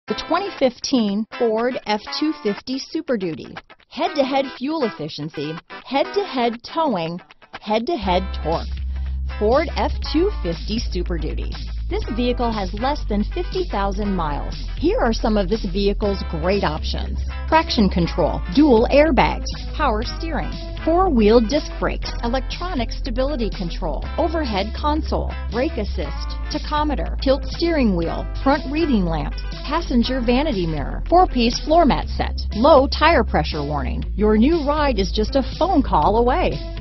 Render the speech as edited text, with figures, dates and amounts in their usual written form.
The 2015 Ford F-250 Super Duty. Head-to-head fuel efficiency, head-to-head towing, head-to-head torque. Ford F-250 Super Duty. This vehicle has less than 50,000 miles. Here are some of this vehicle's great options: traction control, dual airbags, power steering, four-wheel disc brakes, electronic stability control, overhead console, brake assist, tachometer, tilt steering wheel, front reading lamps, passenger vanity mirror, four-piece floor mat set, low tire pressure warning. Your new ride is just a phone call away.